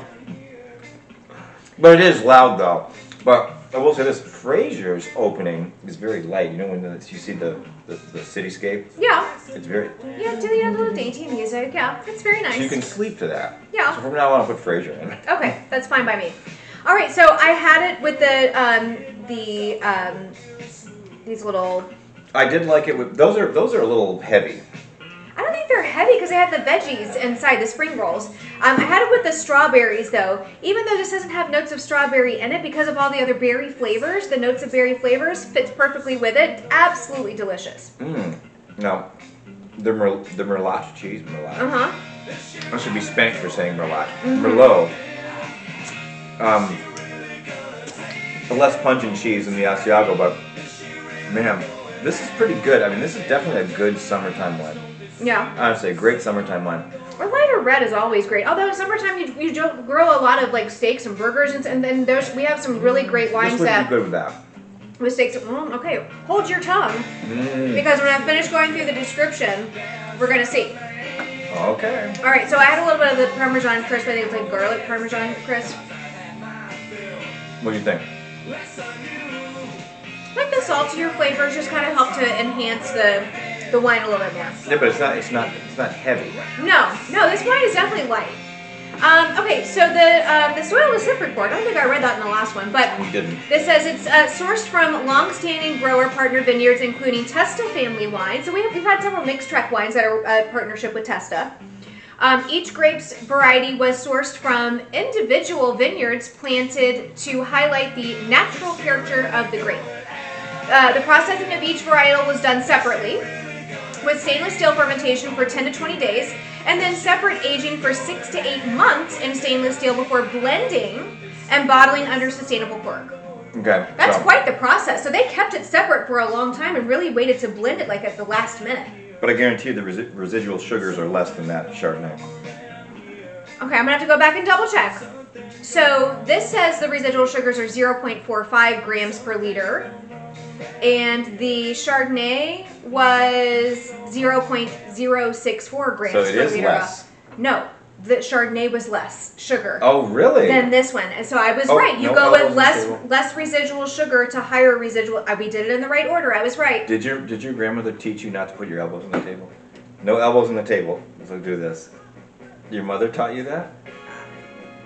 But it is loud though. But I will say this: Frasier's opening is very light. You know when the, you see the, the, the cityscape, Yeah, it's very. yeah, to the little dainty music. Yeah, it's very nice. So you can sleep to that. Yeah. So from now on, I'll put Frasier in. Okay, that's fine by me. All right, so I had it with the um, the um, these little. I did like it with those are those are a little heavy. I don't think they're heavy because they have the veggies inside the spring rolls. Um, I had it with the strawberries though. Even though this doesn't have notes of strawberry in it, because of all the other berry flavors, the notes of berry flavors fits perfectly with it. Absolutely delicious. Mmm. No, the mer the Merlot cheese, Merlot. Uh huh. I should be spanked for saying Merlot. Mm-hmm. Merlot. Um, a less pungent cheese than the Asiago, but man, this is pretty good. I mean, this is definitely a good summertime wine. Yeah. Honestly, a great summertime wine. Or lighter red is always great. Although in summertime you, you do grill a lot of like steaks and burgers, and, and then there's we have some really great wines This would that be good with that. with steaks. Mm, okay, hold your tongue Mm. because when I finish going through the description, we're gonna see. Okay. All right, so I had a little bit of the Parmesan crisp. I think it's like garlic Parmesan crisp. What do you think? Like the saltier flavors just kind of help to enhance the the wine a little bit more. Yeah, but it's not. It's not. It's not heavy. No, no, this wine is definitely light. Um, okay, so the uh, the soil to sip report. I don't think I read that in the last one, but You didn't. this says it's uh, sourced from long-standing grower partner vineyards, including Testa family wines. So we have, we've had several mixed track wines that are a partnership with Testa. Um, each grape's variety was sourced from individual vineyards planted to highlight the natural character of the grape. Uh, the processing of each varietal was done separately, with stainless steel fermentation for ten to twenty days, and then separate aging for six to eight months in stainless steel before blending and bottling under sustainable cork. Okay. That's so, quite the process. So they kept it separate for a long time and really waited to blend it like at the last minute. But I guarantee you the resi residual sugars are less than that Chardonnay. Okay, I'm gonna have to go back and double check. So this says the residual sugars are zero point four five grams per liter, and the Chardonnay was zero point zero six four grams So it per is liter. less. No, the Chardonnay was less sugar Oh, really? than this one, and so I was Oh, right. You no, go I with wasn't less able- less residual sugar to higher residual. Uh, we did it in the right order. I was right. Did your Did your grandmother teach you not to put your elbows on the table? No elbows on the table. So do this. Your mother taught you that?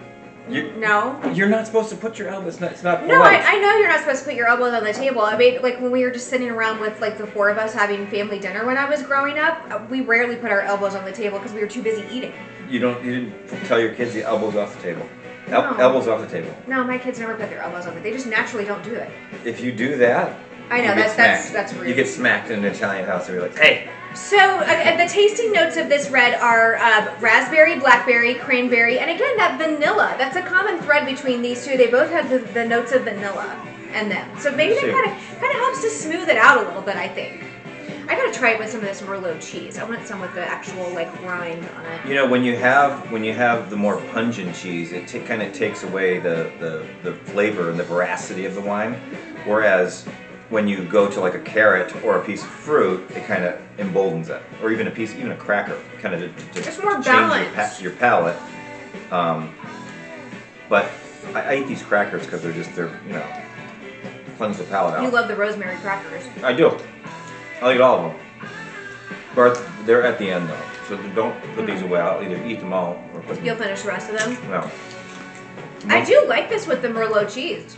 You, No. You're not supposed to put your elbows. It's not, it's not No, I, polite. I know you're not supposed to put your elbows on the table. I mean, like when we were just sitting around with like the four of us having family dinner when I was growing up, we rarely put our elbows on the table because we were too busy eating. You don't. You didn't tell your kids the elbows off the table. El No. Elbows off the table. No, my kids never put their elbows on it. They just naturally don't do it. If you do that, I know you that's get that's smacked. that's rude. You get smacked in an Italian house and you're like, hey. So uh, the tasting notes of this red are uh, raspberry, blackberry, cranberry, and again that vanilla. That's a common thread between these two. They both have the, the notes of vanilla in them. So maybe that kind of kind of helps to smooth it out a little bit, I think. I gotta try it with some of this Merlot cheese. I want some with the actual like rind on it. You know, when you have when you have the more pungent cheese, it kind of takes away the, the the flavor and the veracity of the wine, whereas when you go to like a carrot or a piece of fruit, it kind of emboldens it, or even a piece, even a cracker, kind of to, to it's more change balanced. your, pa your palate. Um, but I, I eat these crackers because they're just they're you know cleanse the palate out. You love the rosemary crackers. I do. I'll eat all of them. But they're at the end though, so don't put these away. I'll either eat them all or put them. You'll finish the rest of them? No. I do like this with the Merlot cheese.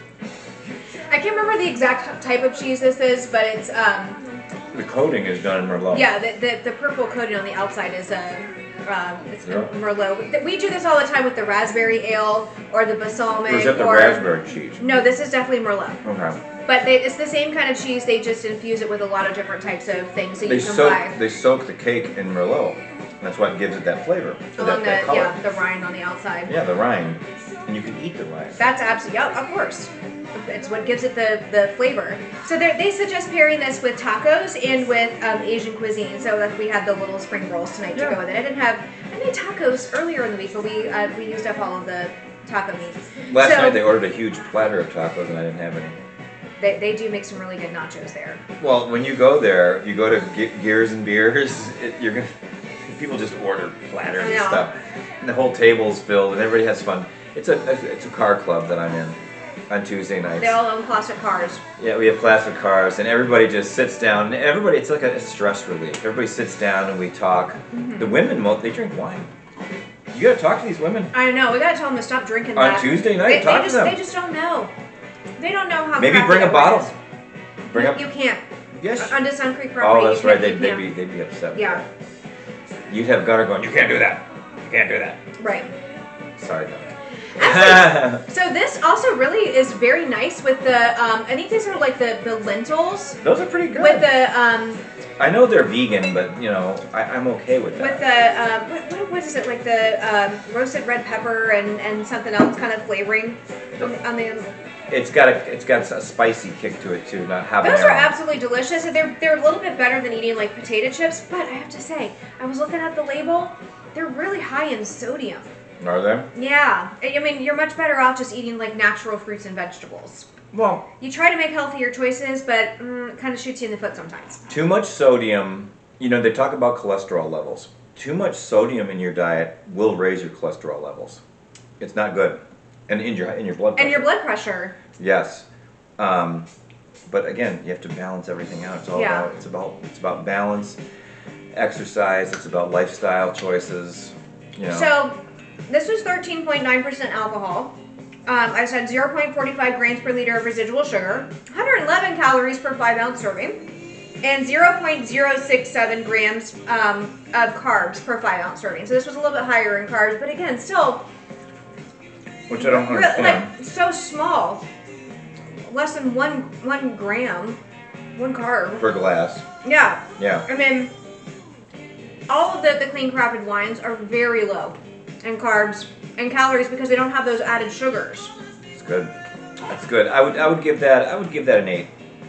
I can't remember the exact type of cheese this is, but it's um. The coating is done in Merlot. Yeah, the the, the purple coating on the outside is a. Um, it's Yeah. Merlot. We do this all the time with the raspberry ale or the balsamic. Or is that the or, raspberry cheese? No, this is definitely Merlot. Okay. But they, it's the same kind of cheese. They just infuse it with a lot of different types of things that They you can soak buy. they soak the cake in Merlot. That's what gives it that flavor. So Along that, that the color. yeah, the rind on the outside. Yeah, the rind, and you can eat the rind. That's absolutely, yeah, of course. It's what gives it the, the flavor. So they suggest pairing this with tacos and with um, Asian cuisine. So like we had the little spring rolls tonight Yeah. to go with it. I didn't have, I made tacos earlier in the week, but we uh, we used up all of the taco meat. Last so, night they ordered a huge platter of tacos, and I didn't have any. They, they do make some really good nachos there. Well, when you go there, you go to Ge- Gears and Beers. It, you're gonna people just order platters I and know. stuff, and the whole table's filled, and everybody has fun. It's a it's a car club that I'm in on Tuesday nights. They all own classic cars. Yeah, we have classic cars, and everybody just sits down. And everybody, it's like a stress relief. Everybody sits down and we talk. Mm-hmm. The women, mo- they drink wine. You gotta talk to these women I know, we gotta tell them to stop drinking on that. Tuesday night. They, talk they just, to them. They just don't know. They don't know how Maybe crappy bring a everyone bottle. is. Bring you, up. you can't. Yes. On the Sun Creek property. Oh, that's you right. can't- They'd, you they'd be can't. they'd be upset. with Yeah. that. You'd have Gunnar going. You can't do that. You can't do that. Right. Sorry, Gunnar. Actually, so this also really is very nice with the, um, I think these are like the, the lentils. Those are pretty good. With the, um, I know they're vegan, but you know, I, I'm okay with that. with the, um, what, what, what is it, like the um, roasted red pepper and, and something else kind of flavoring on the, on the It's got a it's got a spicy kick to it too, not habanero. Those are absolutely delicious. They're, they're a little bit better than eating like potato chips, but I have to say, I was looking at the label, they're really high in sodium. Are they? Yeah, I I mean, you're much better off just eating like natural fruits and vegetables. Well, You try to make healthier choices, but mm, it kind of shoots you in the foot sometimes. too much sodium, you know, they talk about cholesterol levels. Too much sodium in your diet will raise your cholesterol levels. It's not good. And in your in your blood pressure. And your blood pressure. Yes. Um, but again, you have to balance everything out. It's all Yeah. about it's about it's about balance, exercise, it's about lifestyle choices, you know. So, this was thirteen point nine percent alcohol. Um, I said zero point four five grams per liter of residual sugar, one hundred eleven calories per five ounce serving, and zero point zero six seven grams um, of carbs per five ounce serving. So this was a little bit higher in carbs, but again, still Which I don't re- understand. like so small, less than one one gram, one carb. Per glass. Yeah, Yeah. I mean, all of the, the clean crafted wines are very low in carbs and calories because they don't have those added sugars. It's good. That's good. I would I would give that I would give that an eight.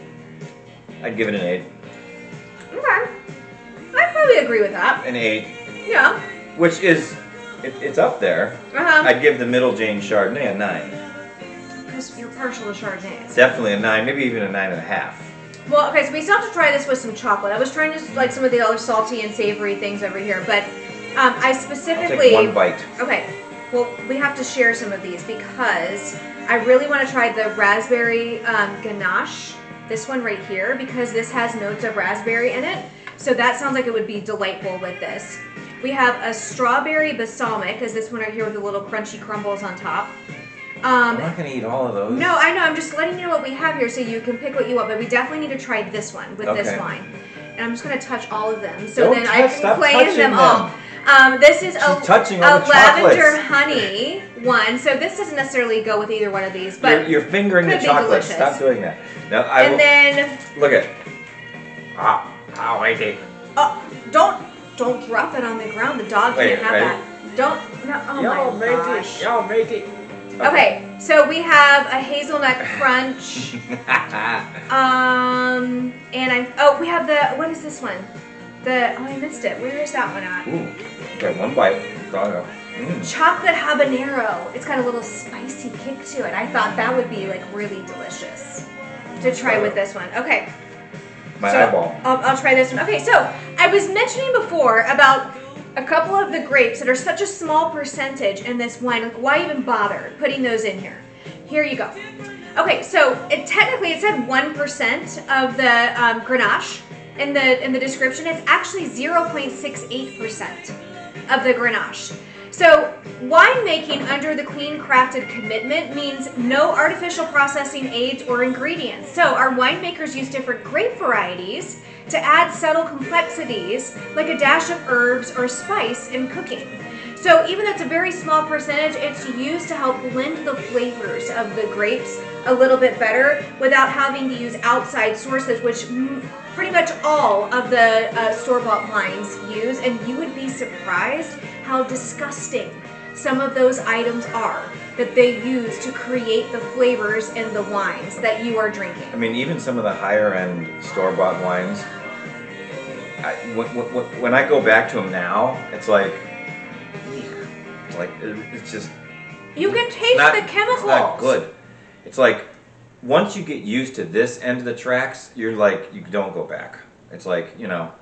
I'd give it an eight. Okay. I probably agree with that. An eight. Yeah. Which is it, it's up there. Uh-huh. I'd give the Middle Jane Chardonnay a nine. Because you're partial to Chardonnay. Definitely a nine, maybe even a nine and a half. Well, okay, so we still have to try this with some chocolate. I was trying just like some of the other salty and savory things over here, but um, I I'll specifically... take one bite. Okay, well, we have to share some of these because I really want to try the raspberry um, ganache, this one right here, because this has notes of raspberry in it. So that sounds like it would be delightful with this. We have a strawberry balsamic, is this one right here with the little crunchy crumbles on top. Um, I'm not going to eat all of those. No, I know. I'm just letting you know what we have here so you can pick what you want. But we definitely need to try this one with okay. this wine. And I'm just going to touch all of them so Don't then touch, I can stop claim them, them all. Um, this is She's a, touching a all the lavender chocolates. honey one. So this doesn't necessarily go with either one of these. But You're, you're fingering the could be chocolates. delicious. Stop doing that. Now, I and will, then... Look at Ah, how I take Oh, don't, don't drop it on the ground. The dog Wait, can't have ready? that. Don't... No, oh Y'all my make gosh. it. Y'all make it. Okay. okay, so we have a hazelnut crunch. um, and I... Oh, we have the... What is this one? The... Oh, I missed it. Where is that one at? Ooh. Okay, one bite. Got it. Mm. Chocolate habanero. It's got a little spicy kick to it. I thought that would be like really delicious to try with this one. Okay. My so eyeball. I'll, I'll try this one. Okay, so I was mentioning before about a couple of the grapes that are such a small percentage in this wine. Like, why even bother putting those in here? Here you go. Okay, so it technically it said one percent of the um, Grenache in the in the description. It's actually zero point six eight percent of the Grenache. So winemaking under the Clean Crafted commitment means no artificial processing aids or ingredients. So our winemakers use different grape varieties to add subtle complexities like a dash of herbs or spice in cooking. So even though it's a very small percentage, it's used to help blend the flavors of the grapes a little bit better without having to use outside sources, which pretty much all of the uh, store-bought wines use. And you would be surprised how disgusting some of those items are that they use to create the flavors in the wines that you are drinking. I mean, even some of the higher-end store-bought wines, I, when, when, when I go back to them now, it's like, it's like, it's just... You can taste not, the chemicals. It's not good. It's like, once you get used to this end of the tracks, you're like, you don't go back. It's like, you know,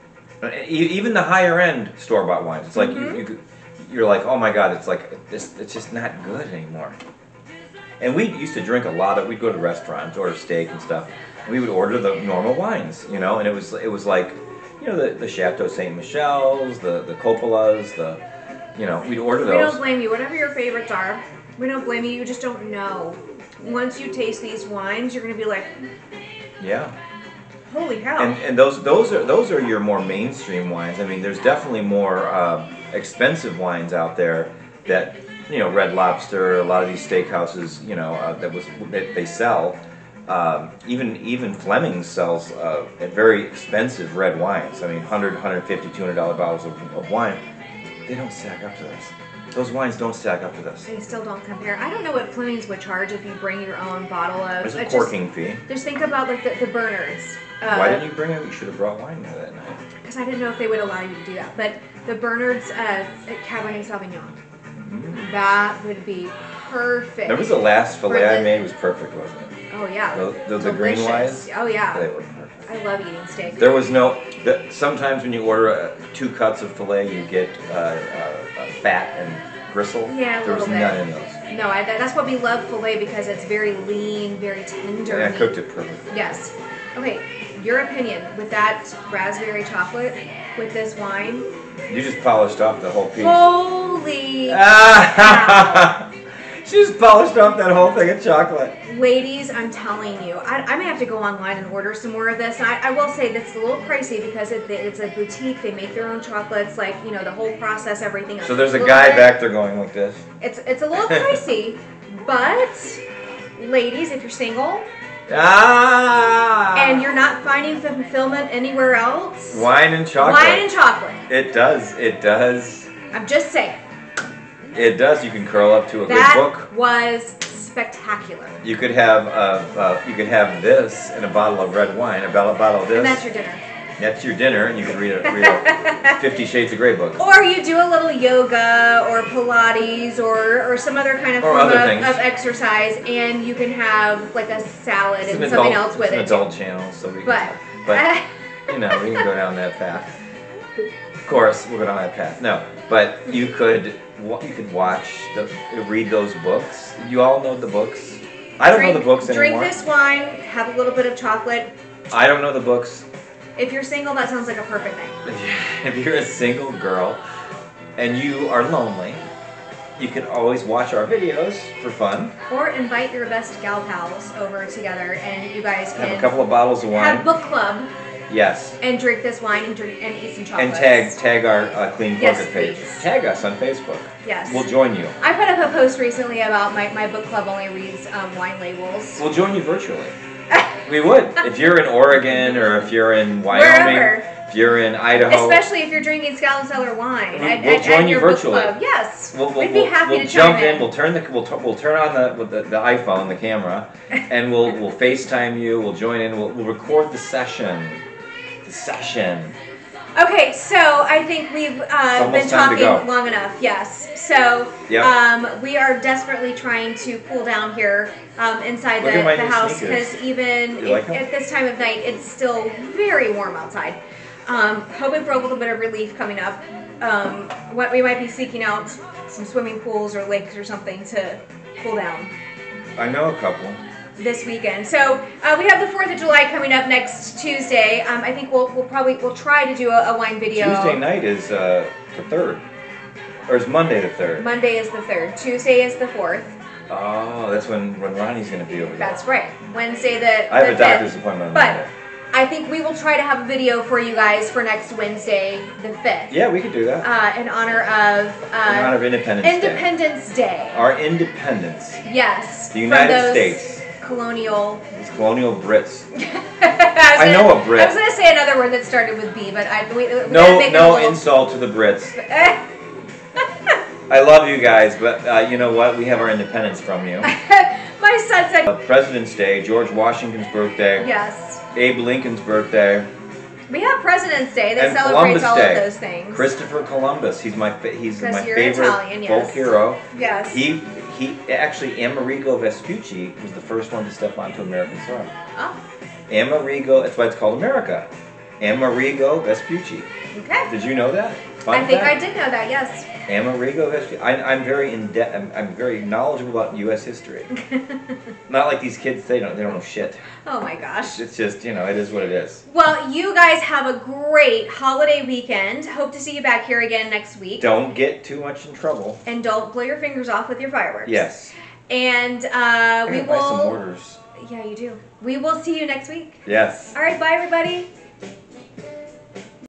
even the higher-end store-bought wines, it's like, mm-hmm. you, you, you're like, oh my God, it's like, it's, it's just not good anymore. And we used to drink a lot of, we'd go to restaurants, order steak and stuff, and we would order the normal wines, you know, and it was, it was like, you know, the, the Chateau Saint Michel's, the, the Coppolas, the, you know, we'd order those. We don't blame you. Whatever your favorites are, we don't blame you. You just don't know. Once you taste these wines, you're going to be like, yeah. Holy hell. And, and those those are those are your more mainstream wines. I mean, there's definitely more uh, expensive wines out there that, you know, Red Lobster, a lot of these steakhouses, you know, uh, that was that they sell. Um, even even Fleming's sells uh, very expensive red wines. I mean, one hundred, one fifty, two hundred dollar bottles of, of wine. They don't stack up to this. Those wines don't stack up to this. They still don't compare. I don't know what Fleming's would charge if you bring your own bottle of... There's a just, corking fee. Just think about like the, the Bernards. Uh, Why didn't you bring it? You should have brought wine there that night. Because I didn't know if they would allow you to do that. But the Bernards uh, Cabernet Sauvignon, mm. that would be perfect. Remember the last filet I made was perfect, wasn't it? Oh yeah. The, the, the green wines? Oh yeah. They were perfect. I love eating steak. There was no... The, sometimes when you order uh, two cuts of filet, you get uh, uh, uh, fat and gristle. Yeah, a there little was bit. none in those. No, I, that's what we love filet because it's very lean, very tender. Yeah, I cooked it perfectly. Yes. Okay, your opinion with that raspberry chocolate with this wine? You just polished off the whole piece. Holy cow. She just polished off that whole thing of chocolate. Ladies, I'm telling you, I, I may have to go online and order some more of this. And I, I will say that's a little pricey because it, it's a boutique. They make their own chocolates, like, you know, the whole process, everything. So there's a guy bit, back there going like this. It's, it's a little pricey, but ladies, if you're single, ah, and you're not finding fulfillment anywhere else, wine and chocolate. Wine and chocolate. It does. It does. I'm just saying. It does. You can curl up to a that good book. That was spectacular. You could have uh, uh, you could have this and a bottle of red wine, a bottle, bottle of this. And that's your dinner. That's your dinner, and you can read a, read a Fifty Shades of Grey book. Or you do a little yoga or Pilates or, or some other kind of or form other of, things. of exercise, and you can have like a salad it's and an something adult, else with it's it. It's an adult channel, so we but, can. But you know, we can go down that path. Of course, we'll go down that path. No, but you could you could watch the read those books. You all know the books. I don't drink, know the books drink anymore. Drink this wine. Have a little bit of chocolate. I don't know the books. If you're single, that sounds like a perfect thing. if you're a single girl and you are lonely, you can always watch our videos for fun. Or invite your best gal pals over together, and you guys can have a couple of bottles of wine. Have book club. Yes. And drink this wine and drink and eat some chocolates. And tag tag our uh, Clean Focus yes, page. Please. Tag us on Facebook. Yes. We'll join you. I put up a post recently about my, my book club only reads um, wine labels. We'll join you virtually. We would. If you're in Oregon or if you're in Wyoming, wherever. If you're in Idaho. Especially if you're drinking Scout and Cellar wine. We'll, at, we'll at, join at you your virtually. Book club. Yes. We'll, we'll, We'd be we'll, happy we'll to jump chime in. in. We'll turn the we'll, we'll turn on the, the the iPhone, the camera, and we'll we'll FaceTime you. We'll join in. We'll, we'll record the session. The session. Okay, so I think we've uh, been talking long enough. Yes. So yep. um, we are desperately trying to cool down here um, inside Look the, at the house sneakers. because even if, like at this time of night, it's still very warm outside. Um, hoping for a little bit of relief coming up. Um, what we might be seeking out some swimming pools or lakes or something to cool down. I know a couple. This weekend. So uh, we have the fourth of July coming up next Tuesday. Um, I think we'll we'll probably we'll try to do a, a wine video. Tuesday night is uh, the third, or is Monday the third? Monday is the third. Tuesday is the fourth. Oh, that's when when Ronnie's going to be over there. That's right. Wednesday the. I have the a doctor's fifth. appointment on But Monday. I think we will try to have a video for you guys for next Wednesday the fifth. Yeah, we could do that. Uh, in honor of. Uh, in honor of Independence, Independence Day. Day. Our independence. Yes. The United from those States. Colonial. These colonial Brits. I, I know a Brit. I was going to say another word that started with B, but I we, we no make no little... insult to the Brits. I love you guys, but uh, you know what? We have our independence from you. My son said. Uh, President's Day, George Washington's birthday. Yes. Abe Lincoln's birthday. We have President's Day. They and celebrate Columbus all Day. of those things. Christopher Columbus. He's my fa he's Because my you're favorite Italian, yes. folk hero. Yes. He he actually Amerigo Vespucci was the first one to step onto American soil. Oh. Amerigo. That's why it's called America. Amerigo Vespucci. Okay. Did you know that? Fun I think fact. I did know that. Yes. Amerigo Vespucci. I, I'm very in debt. I'm, I'm very knowledgeable about U S history. Not like these kids. They don't. They don't know shit. Oh my gosh. It's just, you know, it is what it is. Well, you guys have a great holiday weekend. Hope to see you back here again next week. Don't get too much in trouble. And don't blow your fingers off with your fireworks. Yes. And uh, we I will. buy some orders. Yeah, you do. We will see you next week. Yes. All right. Bye, everybody.